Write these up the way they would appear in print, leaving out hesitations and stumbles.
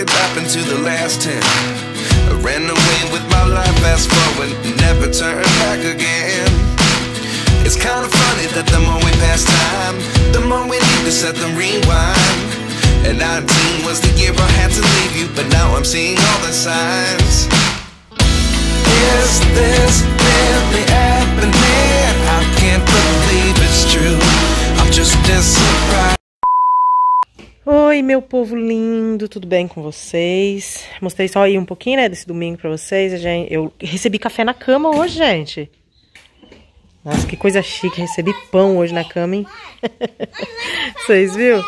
could happen to the last 10. I ran away with my life, fast forward, never turn back again. It's kind of funny that the more we pass time, the more we need to set them rewind. And 19 was the year I had to leave you, but now I'm seeing all the signs. Is this really happening? I can't believe it's true. I'm just as surprised. Oi, meu povo lindo, tudo bem com vocês? Mostrei só aí um pouquinho, né, desse domingo pra vocês. Eu recebi café na cama hoje, gente. Nossa, que coisa chique, recebi pão hoje na cama, hein? Vocês viram?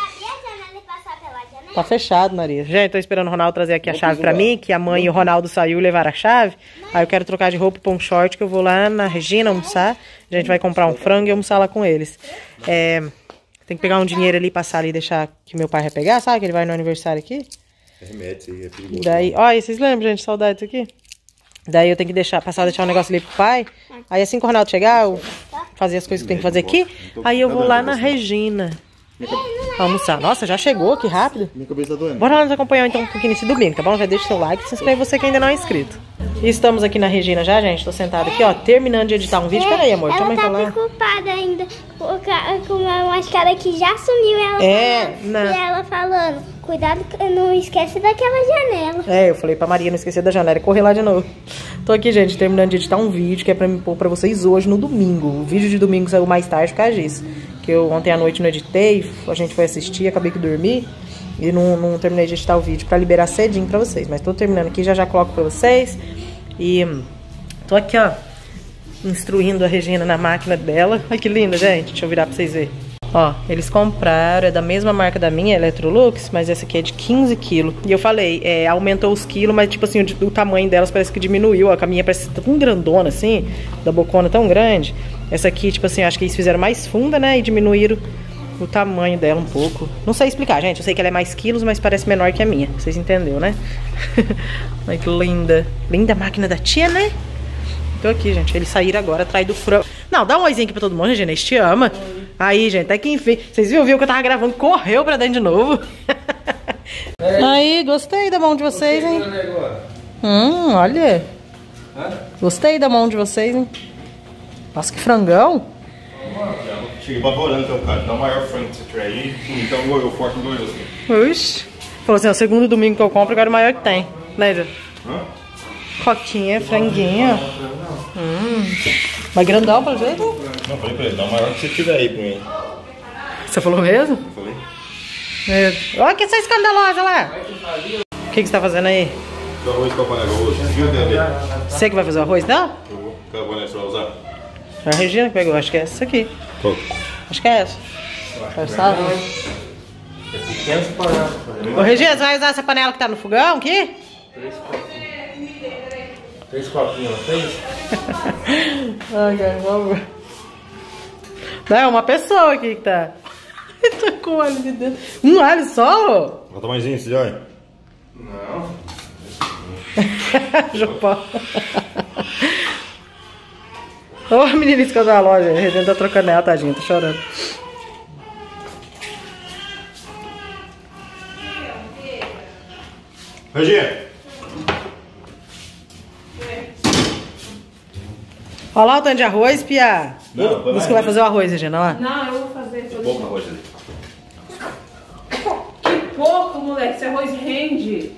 Tá fechado, Maria. Gente, tô esperando o Ronaldo trazer aqui a chave pra mim, que a mãe e o Ronaldo saiu e levaram a chave. Aí eu quero trocar de roupa, pôr um short, que eu vou lá na Regina almoçar. A gente vai comprar um frango e almoçar lá com eles. Tem que pegar um dinheiro ali, passar ali e deixar que meu pai vai pegar, sabe? Que ele vai no aniversário aqui. É remédio, isso aí é perigoso. Daí, olha, vocês lembram, gente? Saudade disso aqui? Daí eu tenho que deixar um negócio ali pro pai. Aí assim que o Ronaldo chegar, eu fazer as coisas que tem que fazer aqui. Aí eu vou lá na Regina almoçar. Nossa, já chegou, que rápido. Minha cabeça tá doendo. Bora lá nos acompanhar então um pouquinho nesse domingo, tá bom? Já deixa o seu like e se inscreve você que ainda não é inscrito. E estamos aqui na Regina já, gente. Tô sentada aqui, ó, terminando de editar um vídeo. Peraí, amor, deixa eu falar. Ela tá preocupada ainda com uma máscara que já sumiu. Ela e ela falando, cuidado, não esquece daquela janela. Eu falei pra Maria não esquecer da janela e correr lá de novo. Tô aqui, gente, terminando de editar um vídeo que é pra me pôr pra vocês hoje no domingo. O vídeo de domingo saiu mais tarde por causa disso. Que eu ontem à noite não editei, a gente foi assistir, acabei que dormi. E não terminei de editar o vídeo pra liberar cedinho pra vocês. Mas tô terminando aqui, já coloco pra vocês. E tô aqui, ó, instruindo a Regina na máquina dela. Ai, que linda, gente. Deixa eu virar pra vocês verem. Ó, eles compraram, é da mesma marca da minha, Electrolux, mas essa aqui é de 15 quilos. E eu falei, aumentou os quilos, mas tipo assim, o tamanho delas parece que diminuiu. A minha parece tão grandona assim, da bocona tão grande. Essa aqui, tipo assim, acho que eles fizeram mais funda, né, e diminuíram o tamanho dela um pouco. Não sei explicar, gente. Eu sei que ela é mais quilos, mas parece menor que a minha. Vocês entenderam, né? Olha que linda. Linda a máquina da tia, né? Tô aqui, gente. Eles saíram agora atrás do frango. Não, dá um oizinho aqui pra todo mundo, Regina. Eles te ama. Aí, gente, até que enfim. Vocês viram que eu tava gravando, correu pra dentro de novo. Aí, gostei da mão de vocês, hein? Olha. Gostei da mão de vocês, hein? Nossa, que frangão. Cheguei baborando então, cara. Dá o maior frango que você tiver aí. Então eu forte dois assim. Oxi. Falou assim, ó, o segundo domingo que eu compro, agora é o maior que tem. Né, coquinha, franguinho. Mas grandão, pelo jeito? Não, falei pra ele, dá o maior que você tiver aí pra mim. Você falou mesmo? Falei. Olha que essa escandalosa lá. O que você tá fazendo aí? O arroz com a panela hoje. Você que vai fazer o arroz, não? Eu vou. Qual panela você vai usar? A Regina que pegou, acho que é essa aqui. Qual? Acho que é essa. Ô Regina, você vai usar essa panela que tá no fogão aqui? 3 copinhos, não fez? Ai, cara, vamos. Não, é uma pessoa aqui que tá. Tá com alho de dentro. Um alho só? Bota mais esse, olha. Não. João Paulo. Ô, menina escandalosa, a Regina tá trocando ela, tadinha, tá chorando. Regina! Olha lá o tanto de arroz, Pia. Não, você que vai fazer o arroz, Regina, lá. Não, eu vou fazer. Tem pouco arroz ali. Que pouco, moleque. Esse arroz rende.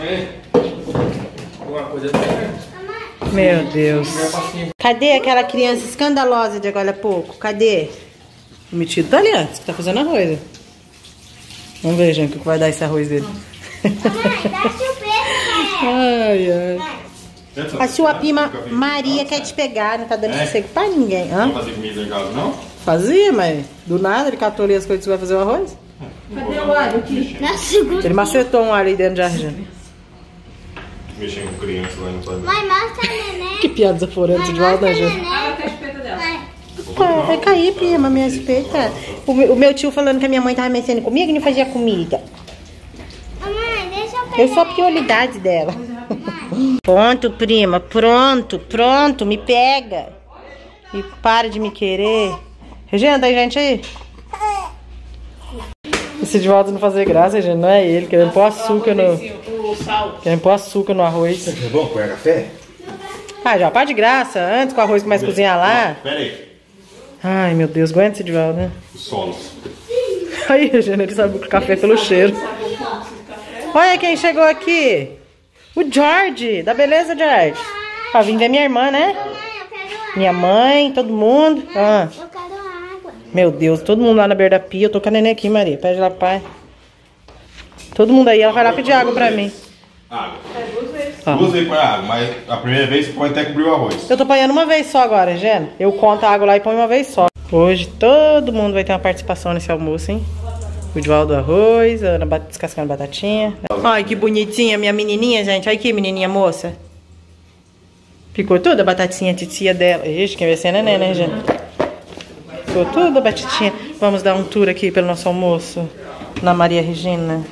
Alguma coisa assim. Meu Deus. Cadê aquela criança escandalosa de agora há pouco? Cadê? O metido tá ali antes, que tá fazendo arroz. Vamos ver, gente, o que vai dar esse arroz dele. Mãe, dá surpresa, ai, ai. A sua prima Maria quer te pegar, não tá dando sossego pra ninguém. Não fazer comida em casa, não? Fazia, mas do nada ele catou ali as coisas que vai fazer o arroz. Cadê o alho aqui? Na segunda. Ele macetou um alho aí dentro de Argina. Mexendo com criança lá no pode. Mãe, mostra a neném. Que piada desaforante de volta, né, gente? Ah, a espeta dela. Vai cair, prima, minha espeta. O meu tio falando que a minha mãe tava mexendo comigo e não fazia comida. Mãe, deixa eu pegar. Eu sou a prioridade dela. Pronto, prima, pronto, me pega. E para de me querer. Regina, tem gente aí? Se de volta não fazer graça, gente, não é ele. Querendo pôr açúcar no... O sal. Querendo pôr açúcar no arroz. É bom pôr café? Ah, já, para de graça. Antes que o arroz comece a cozinhar lá. Pera aí. Ai, meu Deus, aguenta esse Edivaldo, né? Os solos. Aí, Regina, ele sabe o café pelo cheiro. Olha quem chegou aqui. O George. Da beleza, George? Ó, vim ver minha irmã, né? Minha mãe, todo mundo. Ah. Eu quero água. Meu Deus, todo mundo lá na beira da pia. Eu tô com a neném aqui, Maria. Pede lá, pai. Todo mundo aí, ela vai lá pedir água pra mim. Água. Ó. 2 vezes põe água, mas a primeira vez você põe até cobrir o arroz. Eu tô apanhando uma vez só agora, Regina. Eu conto a água lá e põe uma vez só. Hoje todo mundo vai ter uma participação nesse almoço, hein? O Edivaldo arroz, a Ana descascando batatinha. Ai, que bonitinha minha menininha, gente. Olha aqui, menininha moça. Ficou toda a batatinha titia dela. Ixi, quem vai ser a neném, né, gente? Ficou toda a batatinha. Vamos dar um tour aqui pelo nosso almoço. Na Maria Regina.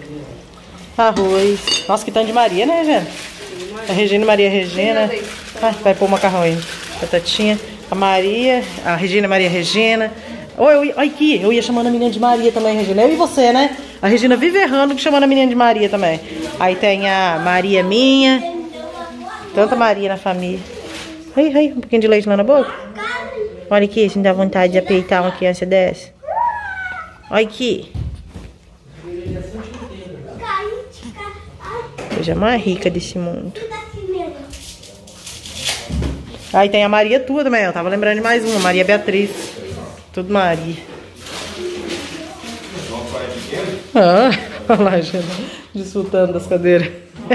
Arroz. Nossa, que tanto de Maria, né, gente? A Regina, Maria Regina. Ah, vai pôr o macarrão aí. Batatinha. A Maria, a Regina, Maria Regina. Olha aqui, eu ia chamando a menina de Maria também, Regina. Eu e você, né? A Regina vive errando que chamando a menina de Maria também. Aí tem a Maria minha. Tanta Maria na família. Ai, um pouquinho de leite lá na boca. Olha aqui, se me dá vontade de apeitar uma criança dessa. Olha aqui. Coisa mais rica desse mundo. Aí tem a Maria tua também, eu tava lembrando de mais uma, Maria Beatriz. Tudo Maria. Ah, olha lá, gente, desfrutando das cadeiras.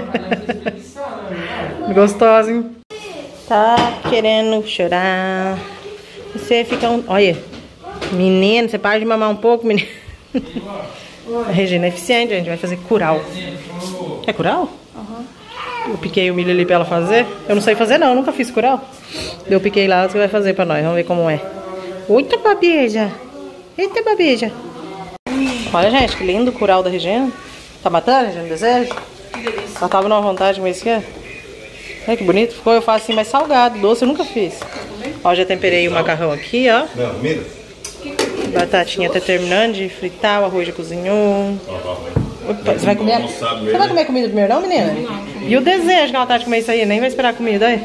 Gostosa, hein? Tá querendo chorar. Você fica um... Olha, menino, você para de mamar um pouco, menino. A Regina é eficiente, a gente vai fazer curau. É curau? Eu piquei o milho ali pra ela fazer. Eu não sei fazer não, eu nunca fiz curau. Eu piquei lá, você vai fazer pra nós, vamos ver como é. Eita babeja. Eita babeja. Olha, gente, que lindo o curau da Regina. Tá matando, Regina, desejo? Ela tava numa vontade de comer isso aqui. Olha que bonito ficou, eu faço assim mais salgado, doce eu nunca fiz. Ó, já temperei o macarrão aqui, ó. Não, comida? Batatinha tá terminando de fritar, o arroz já cozinhou. Opa, você vai comer? Você vai comer comida primeiro não, menina? E o desejo que ela tá de comer isso aí? Nem vai esperar a comida aí?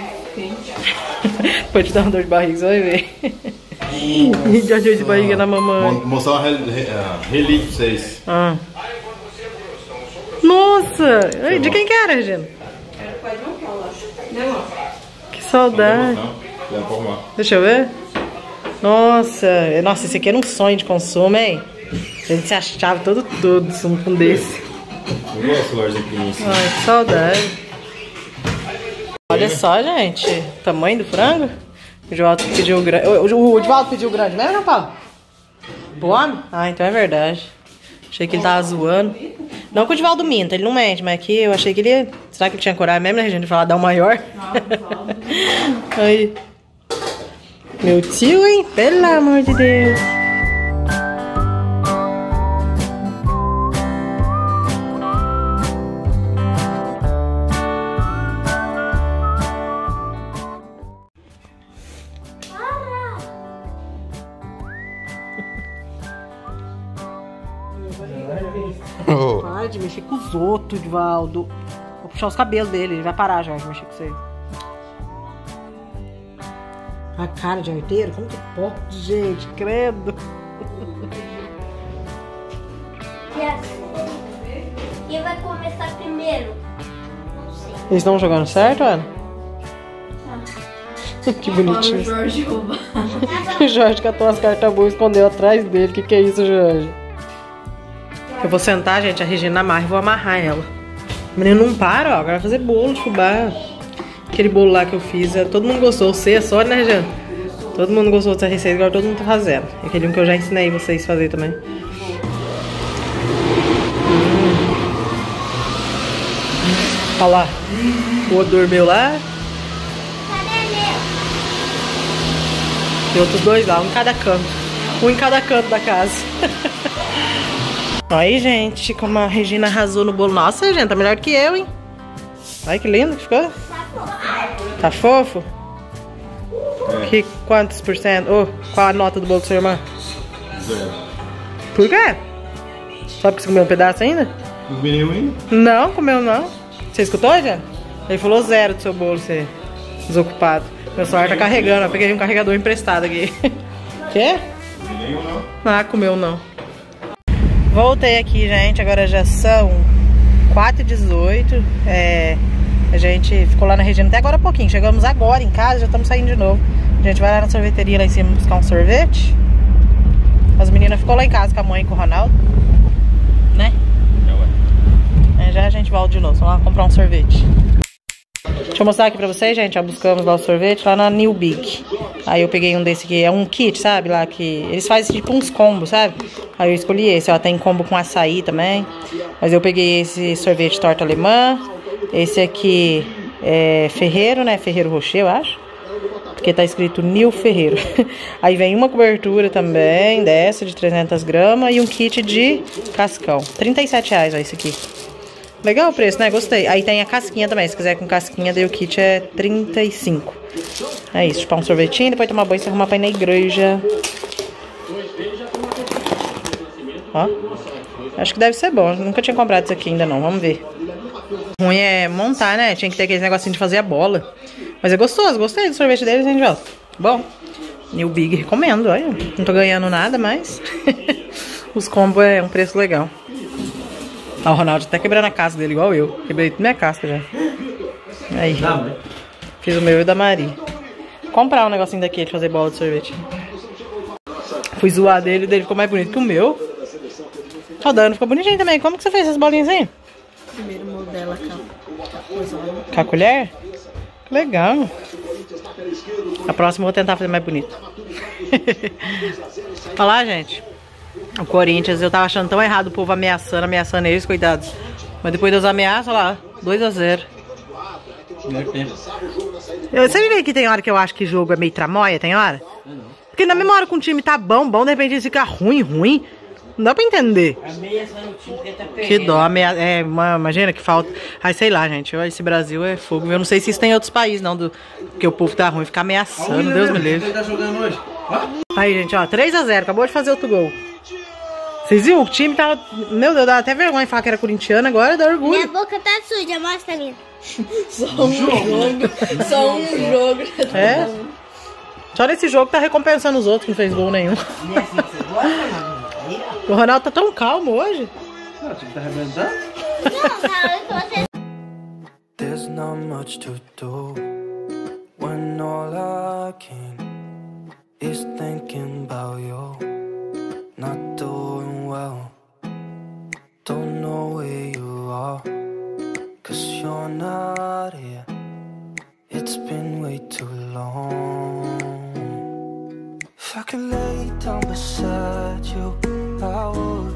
Pode te dar uma dor de barriga, você vai ver. E de dor de barriga na mamãe. Vou mostrar uma relíquia pra vocês. Ah. Nossa! De quem que era, Regina? Que saudade. Deixa eu ver. Nossa, esse aqui era um sonho de consumo, hein? A gente se achava todo um desse. Eu gosto loja aqui nisso. Ai, que saudade. Olha só, gente. O tamanho do frango. O Edivaldo pediu o grande. O Edivaldo pediu o grande mesmo, não, Paulo? Pro homem? Ah, então é verdade. Achei que ele tava zoando. Não que o Edivaldo minta, ele não mente, mas aqui eu achei que ele ia... Será que ele tinha coragem mesmo, né, gente, de falar dar o maior? Aí. Meu tio, hein? Pelo amor de Deus. Para de mexer com os outros, Edivaldo. Vou puxar os cabelos dele, ele vai parar já de mexer com você. A cara de arteiro? Como que pode, gente? Credo. Quem vai começar primeiro? Não sei. Eles estão jogando certo, Ana? Que bonitinho. O Jorge rouba. O Jorge catou as cartas boas e escondeu atrás dele. Que é isso, Jorge? Eu vou sentar, gente, a Regina amarra e vou amarrar ela. O menino não para, ó. Agora vai fazer bolo de fubá. Aquele bolo lá que eu fiz, todo mundo gostou. Você é só, né, Regina? Todo mundo gostou dessa receita, agora todo mundo tá fazendo. É aquele um que eu já ensinei vocês a fazer também. Olha lá. O outro dormiu lá. E outros dois lá, um em cada canto. Um em cada canto da casa. Aí, gente, como a Regina arrasou no bolo. Nossa, gente, tá melhor que eu, hein? Olha que lindo que ficou. Tá fofo? É. Que quantos por cento? Oh, qual a nota do bolo da sua irmã? 0. Por quê? Sabe que você comeu um pedaço ainda? Não comi nenhum ainda? Não, comeu não. Você escutou, já? Ele falou 0 do seu bolo, você desocupado. Meu celular tá carregando, eu peguei um carregador emprestado aqui. Quê? Nenhum não. Ah, comeu não. Voltei aqui, gente, agora já são 4h18. A gente ficou lá na Regina até agora há pouquinho. Chegamos agora em casa, já estamos saindo de novo. A gente vai lá na sorveteria lá em cima buscar um sorvete. As meninas ficou lá em casa com a mãe e com o Ronaldo, né? Já a gente volta de novo, vamos lá comprar um sorvete. Deixa eu mostrar aqui pra vocês, gente. Já buscamos lá o sorvete lá na New Big. Aí eu peguei um desse aqui, é um kit, sabe? Lá que eles fazem tipo uns combos, sabe? Aí eu escolhi esse, ó. Tem combo com açaí também. Mas eu peguei esse sorvete torta alemã. Esse aqui é Ferreiro, né? Ferreiro Rocher, eu acho. Porque tá escrito Nil Ferreiro. Aí vem uma cobertura também, dessa, de 300 gramas. E um kit de cascão. R$37, ó, esse aqui. Legal o preço, né? Gostei. Aí tem a casquinha também. Se quiser com casquinha, daí o kit é 35. É isso. Chupar um sorvetinho, depois tomar banho e se arrumar pra ir na igreja. Ó. Acho que deve ser bom. Nunca tinha comprado isso aqui ainda não. Vamos ver. O ruim é montar, né? Tinha que ter aquele negocinho de fazer a bola. Mas é gostoso. Gostei do sorvete deles, hein, João? Bom. New Big recomendo, olha. Não tô ganhando nada, mas... os combos é um preço legal. Ah, o Ronaldo tá quebrando a casca dele igual eu. Quebrei toda minha casca já. Aí. Fiz o meu e o da Maria. Comprar um negocinho daquele de fazer bola de sorvete. Fui zoar dele, dele ficou mais bonito que o meu. Ó, o Dano ficou bonitinho também. Como que você fez essas bolinhas aí? Primeiro modelo com a colher? Legal. A próxima eu vou tentar fazer mais bonito. Olha lá, gente. O Corinthians, eu tava achando tão errado o povo ameaçando eles, coitados. Mas depois das ameaças, olha lá, 2-0. Você vê que tem hora que eu acho que jogo é meio tramóia, tem hora? Porque na mesma hora que um time tá bom, de repente ele fica ruim. Não dá pra entender. Que dó, imagina que falta. Aí sei lá, gente, esse Brasil é fogo. Eu não sei se isso tem em outros países, não, porque o povo tá ruim, ficar ameaçando, Deus me livre. Aí, gente, ó, 3-0, acabou de fazer outro gol. Vocês viram? O time tava... Meu Deus, dá até vergonha de falar que era corintiano, agora dá orgulho. Minha boca tá suja, mostra a minha. Só um jogo. É? Só nesse jogo tá recompensando os outros que não fez gol nenhum. O Ronaldo tá tão calmo hoje. Não, tinha que tá arrebentando. There's not much to do when all I can is thinking about you. Not doing well, don't know where you are, 'cause you're not here. It's been way too long. If I could lay down beside you, I would.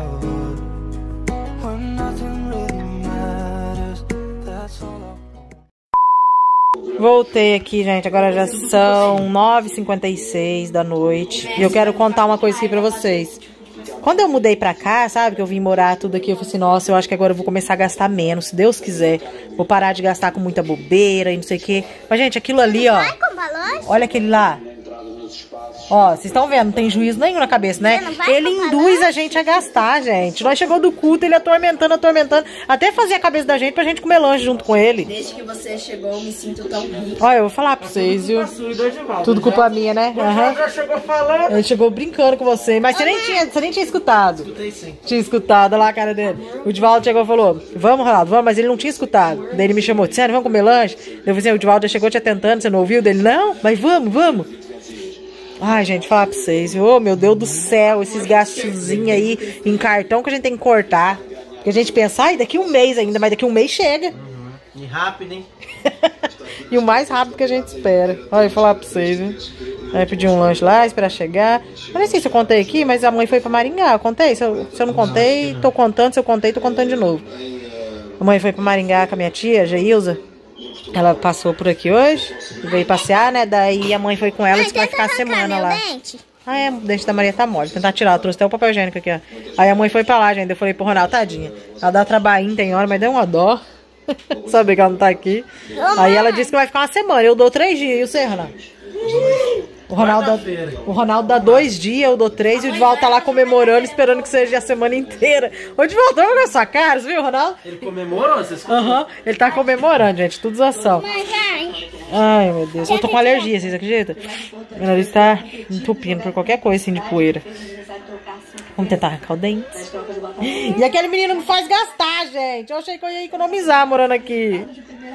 When nothing really matters, that's all I want. Voltei aqui, gente, agora já são 9h56 da noite. E eu quero contar uma coisa aqui pra vocês. Quando eu mudei pra cá, sabe, que eu vim morar tudo aqui, eu falei assim, nossa, eu acho que agora eu vou começar a gastar menos, se Deus quiser. Vou parar de gastar com muita bobeira e não sei o quê. Mas, gente, aquilo ali, ó, olha aquele lá. Ó, vocês estão vendo, não tem juízo nenhum na cabeça, né? Ele induz a gente a gastar, gente. Nós chegou do culto, ele atormentando, até fazer a cabeça da gente pra gente comer lanche junto com ele. Desde que você chegou, eu me sinto tão rico. Olha, eu vou falar pra vocês, viu? Tudo culpa minha, né? Já chegou falando. Ele chegou brincando com você, mas você nem tinha escutado. Escutei sim. Tinha escutado, olha lá a cara dele. O Divaldo chegou e falou, vamos, Ronaldo, vamos, mas ele não tinha escutado. Daí ele me chamou, Tiziane, vamos comer lanche? Eu falei assim, o Divaldo já chegou te atentando, você não ouviu? Dele, não, mas vamos. Ai, gente, falar pra vocês, ô, meu Deus do céu, esses gastozinhos aí em cartão que a gente tem que cortar. Porque a gente pensa, ai, daqui um mês ainda, mas daqui um mês chega. E rápido, hein? E o mais rápido que a gente espera. Olha, falar pra vocês, viu? Aí pedir um lanche lá, esperar chegar. Eu nem sei se eu contei aqui, mas a mãe foi pra Maringá. Eu contei? Se eu não contei, tô contando. Se eu contei, tô contando de novo. A mãe foi pra Maringá com a minha tia, a Geilza. Ela passou por aqui hoje, veio passear, né? Daí a mãe foi com ela e disse que vai ficar a semana lá. Ah, é, o dente da Maria tá mole. Vou tentar tirar, eu trouxe até o papel higiênico aqui, ó. Aí a mãe foi pra lá, gente. Eu falei pro Ronaldo, tadinha. Ela dá trabalhinho, tem hora, mas deu uma dó. Saber que ela não tá aqui. Aí ela disse que vai ficar uma semana. Eu dou 3 dias. E o você, Ronaldo? O Ronaldo dá 2 dias, eu dou 3 e o Divaldo tá lá comemorando, esperando que seja a semana inteira. O Divaldo, olha a sua cara, você viu, Ronaldo? Ele comemorou? Vocês Ele tá comemorando, gente, tudo zoação. Ai, meu Deus, eu tô com alergia, vocês acreditam? Meu nariz tá entupindo por qualquer coisa assim de poeira. Vamos tentar arrancar o dente. E aquele menino não faz gastar, gente. Eu achei que eu ia economizar morando aqui.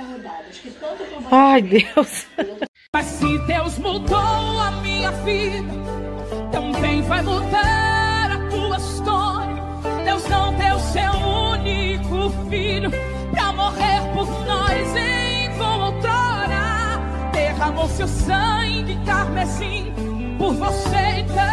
Ai, Deus. Mas se Deus mudou a minha vida, também vai mudar a tua história. Deus não deu seu único filho pra morrer por nós em outrora. Derramou seu sangue carmesim por você então.